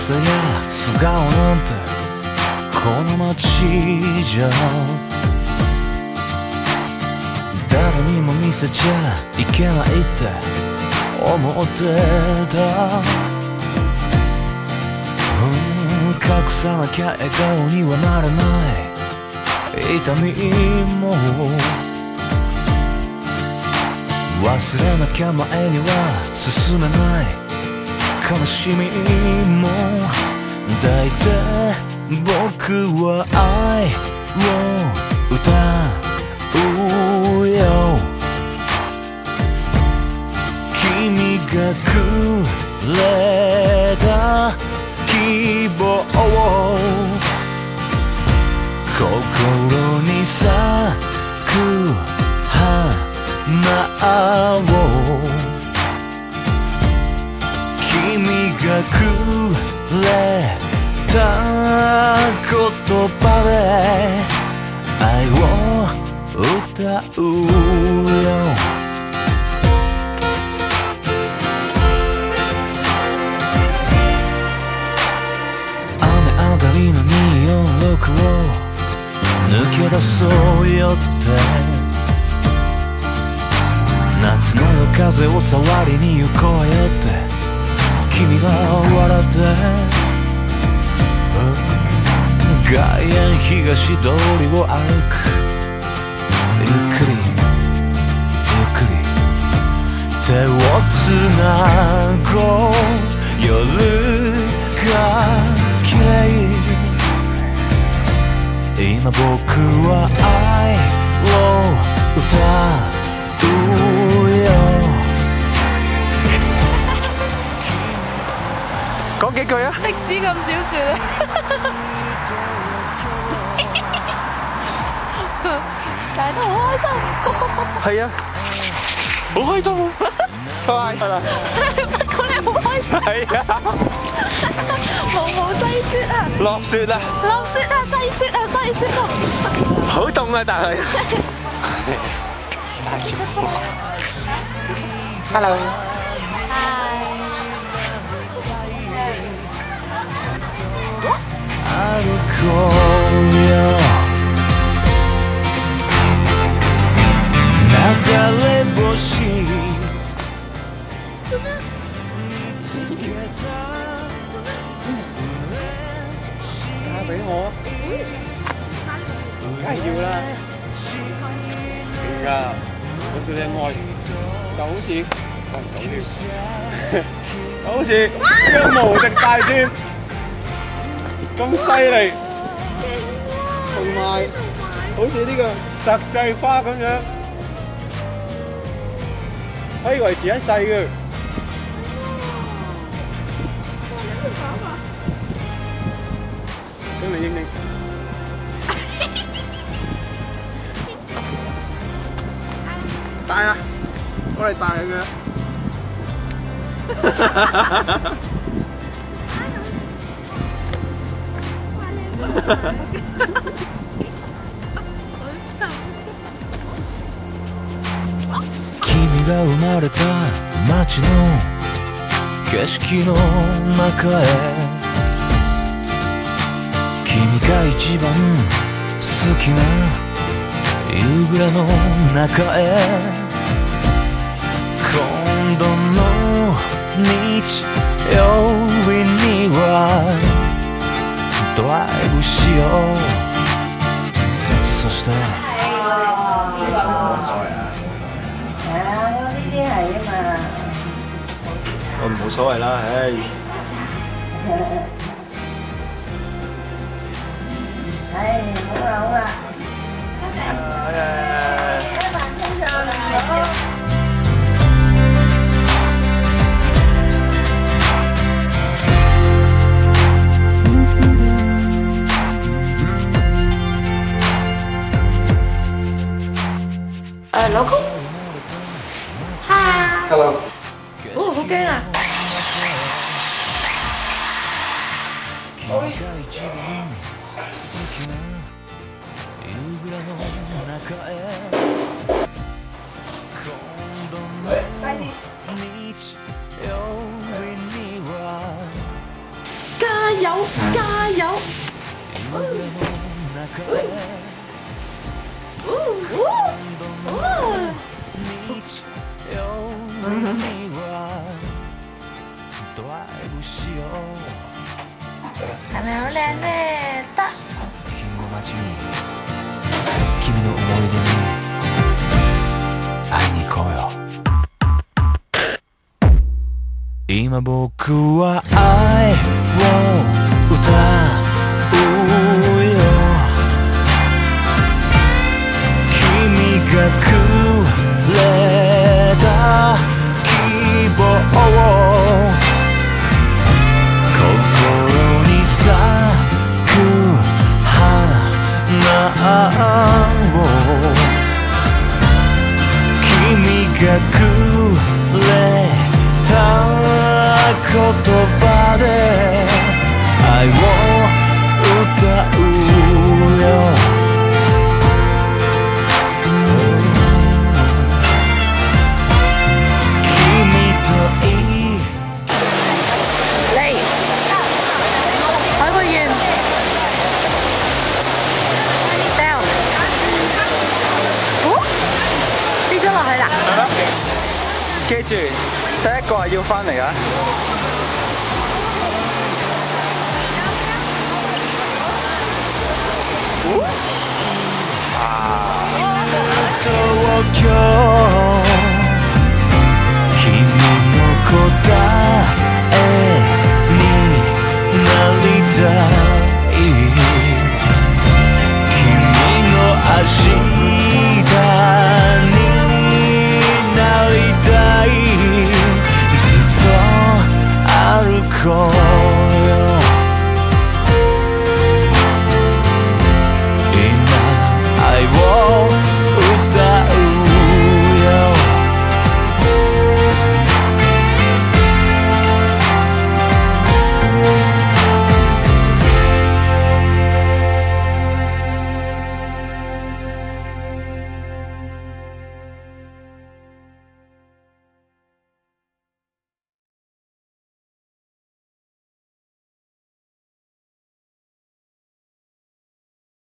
さや素顔なんてこの街じゃ誰にも見せちゃいけないって思ってた、隠さなきゃ笑顔にはなれない痛みも忘れなきゃ前には進めない悲しみも抱いて僕は愛を歌うよ、君がくれた希望を心に咲く花を君がくれた言葉で愛を歌うよ、雨上がりの246を抜け出そうよって夏の夜風を触りに行こうよって君が笑って外苑東通りを歩くゆっくりゆっくり手をつなごう夜が綺麗今僕は愛を歌うよ，講幾句啊！的士咁少説啊！但係都好開心。係啊，好開心啊！拜拜啦！不過你好開心。係啊。冇細雪啊！落雪啊！落雪啊！細雪啊！細雪啊！好凍啊！但係。Hello。歩こうよ。流れ星。嫁俾我，梗係要啦，勁㗎！我對你愛就好似講唔到添，就好似呢個無敵大專咁犀利，同埋好似呢個特製花咁樣，可以維持一世嘅。咁你應唔應？戴啦，我嚟戴佢。君が生まれた街の景色の中へ君が一番好きな夕暮れの中へ今度の日曜日にはドライブしようそして我冇所謂啦，唉。唉，好啦好啦。老公，嗨 ，Hello， 哦，好驚啊！快啲！ 油加油！係咪好靚咧？得。 君の思い出に会いに行こうよ。今僕は愛を歌うよ。君がくれた希望を心に咲く花を君がくれた言葉で愛を歌うよ。君といい嚟，許個願，Sell，跌咗落去啦。 記住，第一個係要翻嚟啊！ 東京